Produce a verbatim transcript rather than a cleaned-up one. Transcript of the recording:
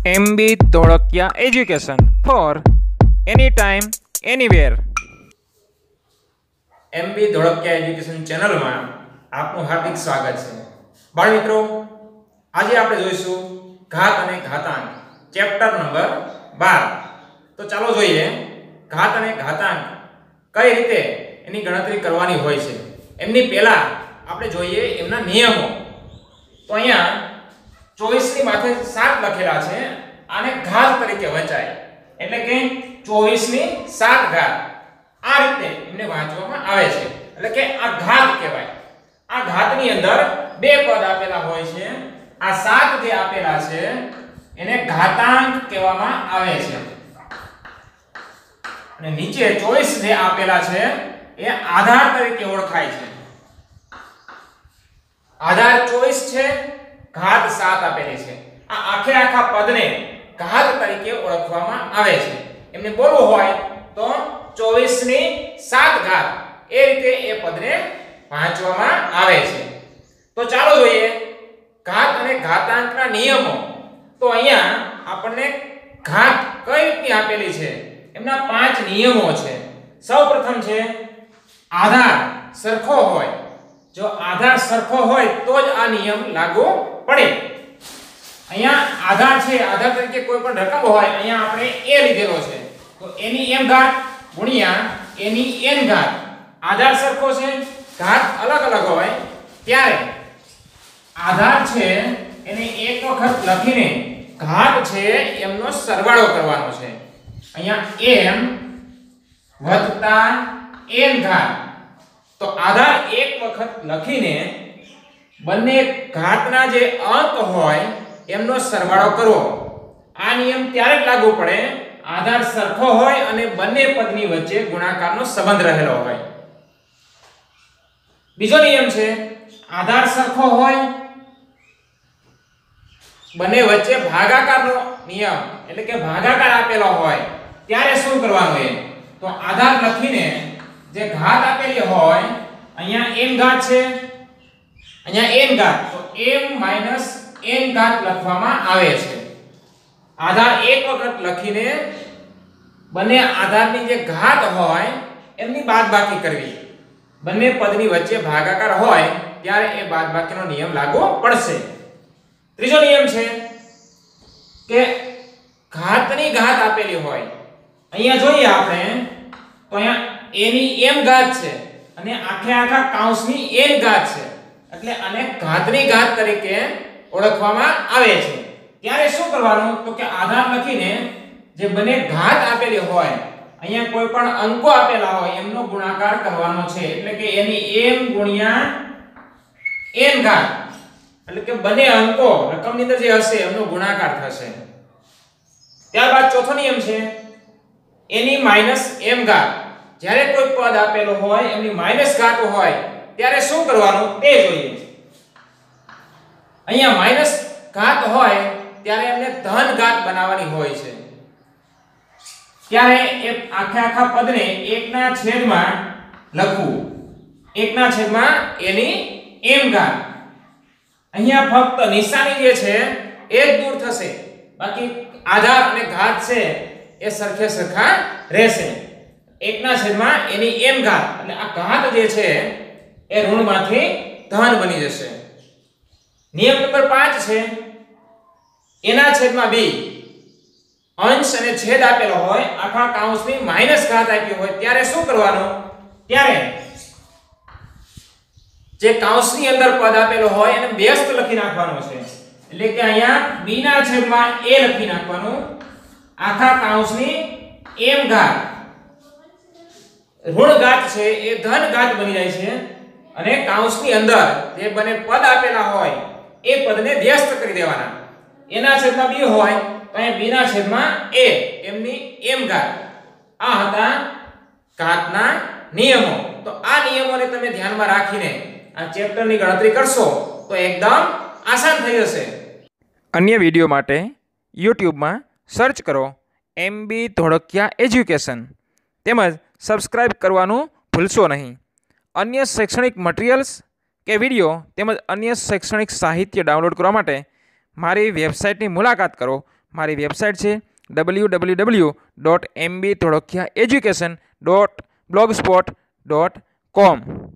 M B Dholakiya education for any time anywhere. M B Dholakiya education ચેનલમાં આપનું હાર્દિક સ્વાગત છે. બાળ મિત્રો, આજે આપણે જોઈશું ઘાત અને ઘાતાંક ચેપ્ટર નંબર બાર. તો ચાલો જોઈએ ઘાત અને ઘાતાંક કઈ રીતે એની ગણતરી કરવાની હોય છે. એમની પહેલા આપણે જોઈએ એમના નિયમો. તો અહીંયા ચોવીસ ની માથે સાત લખેલા છે, આને ઘાત તરીકે વંચાય, એટલે કે ચોવીસ ની સાત ઘાત આ રીતે એમને વાંચવામાં આવે છે, એટલે કે આ ઘાત કહેવાય. આ ઘાતની અંદર બે પદ આપેલા હોય છે. આ સાત જે આપેલા છે એને ઘાતાંક કહેવામાં આવે છે, અને નીચે ચોવીસ જે આપેલા છે એ આધાર તરીકે ઓળખાય છે. આધાર ચોવીસ છે, ઘાત સાત આપેલી છે. આ આખે આખા પદને ઘાત તરીકે ઓળખવામાં આવે છે. એમને બોલવું હોય તો ચોવીસ ની સાત ઘાત એ રીતે એ પદને વાંચવામાં આવે છે. તો ચાલો જોઈએ ઘાત અને ઘાતાંકના નિયમો. તો અહીંયા આપણને ઘાત કઈ રીતની આપેલી છે એમના પાંચ નિયમો છે. સૌપ્રથમ છે આધાર સરખો હોય. જો આધાર સરખો હોય તો જ આ નિયમ લાગુ પડે. અહીંયા આધાર છે, આધાર તરીકે કોઈ પણ રકમ હોય, અહીંયા આપણે a લીધેલો છે તો a ની m ઘાત ગુણ્યા a ની n ઘાત. આધાર સરખો છે, ઘાત અલગ અલગ હોય ત્યારે આધાર છે એને એક વખત લખીને ઘાત છે એમનો સરવાળો કરવાનો છે. અહીંયા m વત્તા n ઘાત. તો આધાર એક વખત લખીને બંને ઘાતના જે અંક હોય એમનો સરવાળો કરવો. આ નિયમ ત્યારે જ લાગુ પડે આધાર સરખો હોય અને બંને પદની વચ્ચે ગુણાકારનો સંબંધ રહેલો હોય. બીજો નિયમ છે આધાર સરખો હોય, બંને વચ્ચે ભાગાકારનો નિયમ, એટલે કે ભાગાકાર આપેલો હોય ત્યારે શું કરવાનું? એ તો આધાર લખીને જે ઘાત આપેલી હોય, અહીંયા m ઘાત છે, અહીંયા n ઘાત, તો m n ઘાત લખવામાં આવે છે. આધાર એક વખત લખીને બંને આધારની જે ઘાત હોય એમની બાદબાકી કરવી. બંને પદની વચ્ચે ભાગાકાર હોય ત્યારે એ બાદબાકીનો નિયમ લાગુ પડશે. ત્રીજો નિયમ છે કે ઘાતની ઘાત આપેલી હોય, અહીંયા જોઈએ આપણે તો અહીંયા a ની m ઘાત છે અને આખે આખા કૌંસની n ઘાત છે, એટલે આને ઘાતની ઘાત તરીકે ઓળખવામાં આવે છે. ત્યારે શું કરવાનું? તો કે આધાર લખીને જે બંને ઘાત આપેલી હોય, અહીંયા કોઈ પણ અંકો આપેલા હોય એમનો ગુણાકાર કરવાનો છે, એટલે કે એની m ગુણ્યા n ઘાત, એટલે કે બંને અંકો રકમની અંદર જે હશે એમનો ગુણાકાર થશે. ત્યારબાદ ચોથો નિયમ છે એની માઈનસ m ઘાત. જ્યારે કોઈ પદ આપેલો હોય એમની માઈનસ ઘાત હોય ત્યારે શું કરવાનું તે જોઈએ. અહીંયા માઈનસ ઘાત હોય ત્યારે એમને ધન ઘાત બનાવવાની હોય છે. ત્યારે એ આખા આખા પદને એક ના છેદમાં લખવું. એક ના છેદમાં એની m ઘાત. અહીંયા ફક્ત નિશાની જે છે એ જ દૂર થશે, બાકી આધાર અને ઘાત છે એ સરખે સરખા રહેશે. એક ના છેદમાં એની m ઘાત, એટલે આ ઘાત જે છે એ ઋણમાંથી ધન બની જશે. નિયમ નંબર પાંચ છે એના છેદમાં b. અંશ અને છેદ આપેલો હોય, આખા કૌંસની માઈનસ ઘાત આપી હોય ત્યારે શું કરવાનું? ત્યારે જે કૌંસની અંદર પદ આપેલો હોય એને વ્યસ્ત લખી નાખવાનો છે, એટલે કે અહીંયા b ના છેદમાં a લખી નાખવાનું. આખા કૌંસની m ઘાત, ઋણ ઘાત છે એ ધન ઘાત બની જાય છે, અને કૌંસની અંદર જે બંને પદ આપેલા હોય એ પદને વ્યસ્ત કરી દેવાના. એના છેદમાં b હોય તો અહીં b ના છેદમાં a એમની m ઘાત. આ હતા ઘાતના નિયમો. તો આ નિયમોને તમે ધ્યાનમાં રાખીને આ ચેપ્ટરની ગણતરી કરશો તો એકદમ આસાન થઈ જશે. અન્ય વિડીયો માટે યુટ્યુબમાં સર્ચ કરો એમ બી ધોળકિયા એજ્યુકેશન, તેમજ સબસ્ક્રાઇબ કરવાનું ભૂલશો નહીં. અન્ય શૈક્ષણિક મટીરિયલ્સ કે વિડીયો તેમજ અન્ય શૈક્ષણિક સાહિત્ય ડાઉનલોડ કરવા માટે મારી વેબસાઇટની મુલાકાત કરો. મારી વેબસાઇટ છે W W W dot M B Dholakiya education dot blogspot dot કોમ।